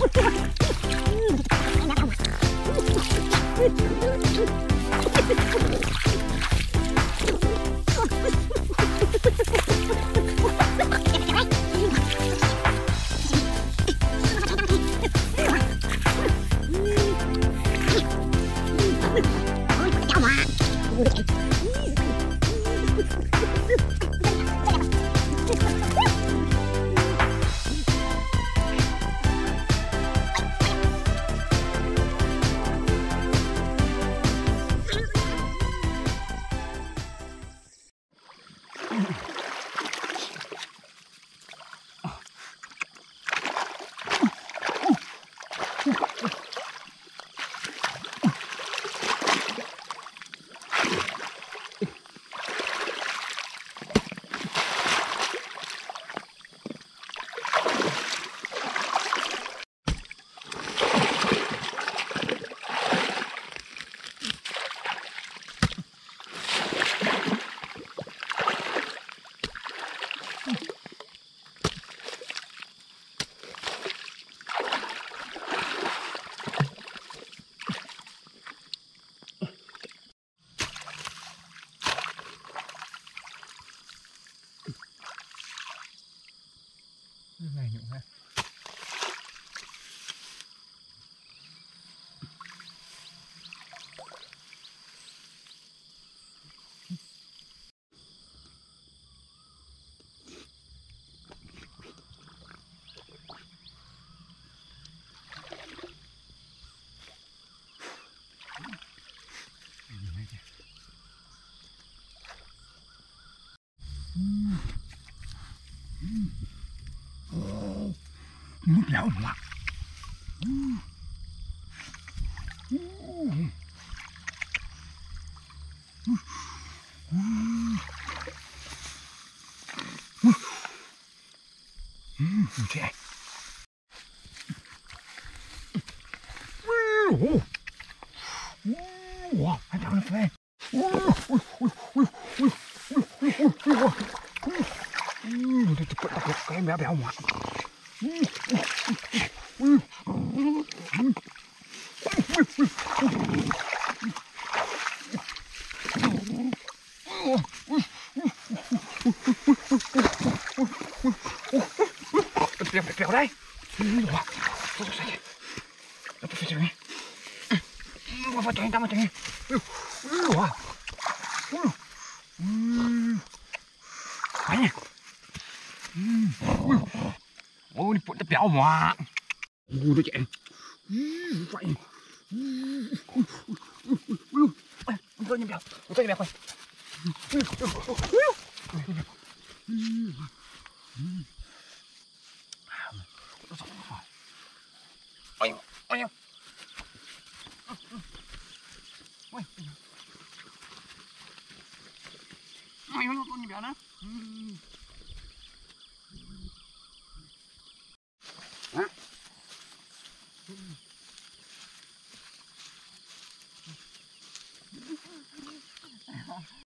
Này nhụng ha. Nước lẩu ngọt. Trẻ. Wow, anh chọn nó phê. Cái béo béo ngọt. Kéo đây. Vào chạy tao mà chạy. Phải nè. Ôi, phụ nó béo mà. Ui, nó chạy. Vậy. Con rơi như béo. Con rơi như béo coi. Ôi, ôi. Ôi. Ôi, nó con như béo đó.